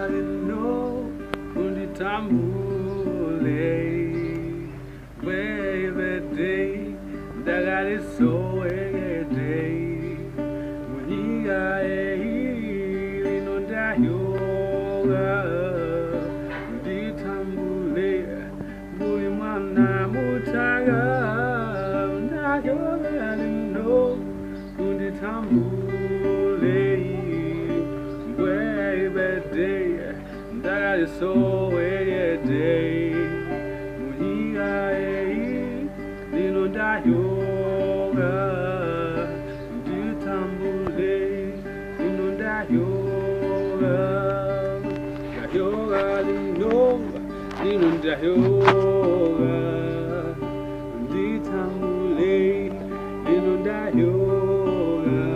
no unditambule webede ndagale so wegede muniga lino ndahyoga unditambule buli mwana mutaga ndahyoga lino unditambule that is so a day. Muhiga Lino da yoga, do tambule, Lino da yoga, yoga, Lino da yoga, do tambule, Lino da yoga,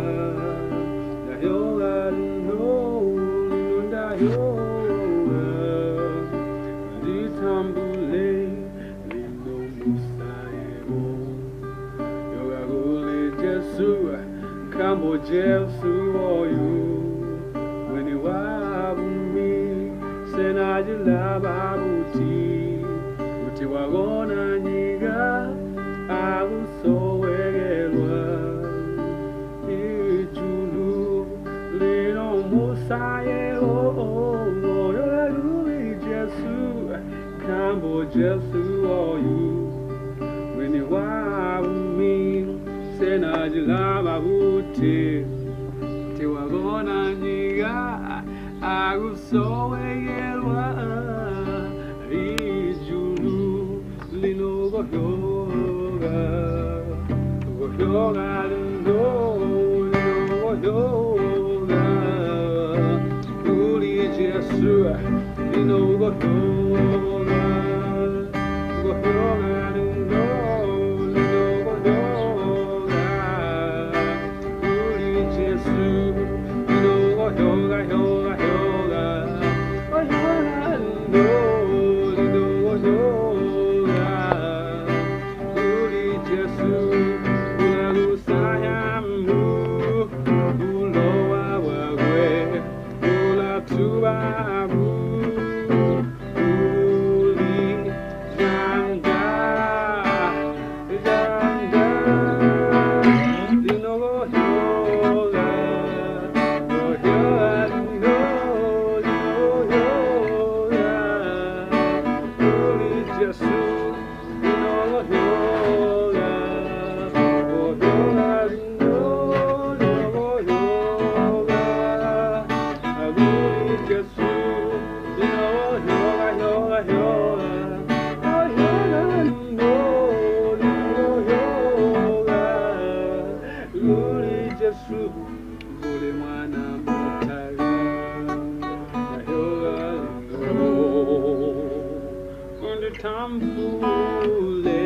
yoga, Lino da yoga. Kambo Jesu oyu Weni wabumi Sena jila babuti Uti wagona nyiga Agu so wegelwa Ijulu Lino musaye Yoga guli Jesu Kambo Jesu oyu Weni wabumi Sena jila babuti Tiwagona nyiga Aguso wegelwa Ijulu Lino goyoga Goyoga Lino goyoga Uli Jesu Lino goyoga Goyoga Lino yoga, yoga, yoga, oh yoga, no, yoga, Uri Jesu, Ulagu Sayamu, Uloa Wagwe, Ula Tubabu, Uli Janga, Janga, Lino yoga. Tambule,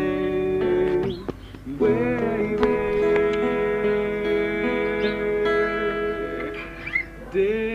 baby.